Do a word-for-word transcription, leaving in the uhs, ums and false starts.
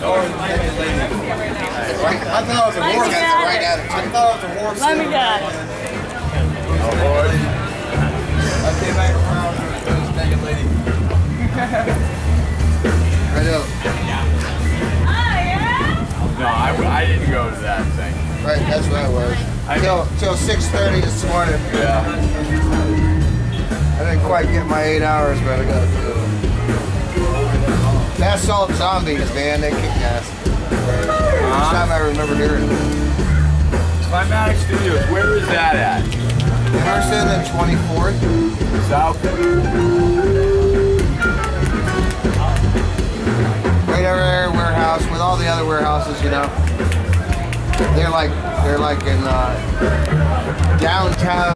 I thought it was a horse. Right at it. I thought it was a horse. Let me get it. Oh, boy. I came back around with this naked lady. Right up. No, I, I didn't go to that thing. Right, that's where I was. Till, till six thirty this morning. Yeah. I didn't quite get my eight hours, but I got a few. Bath Salt Zombies, man, they kick ass. First time I remember hearing it. Climatic Studios, where is that at? Emerson and twenty-fourth. South. Right over there, warehouse with all the other warehouses, you know. They're like they're like in uh, downtown.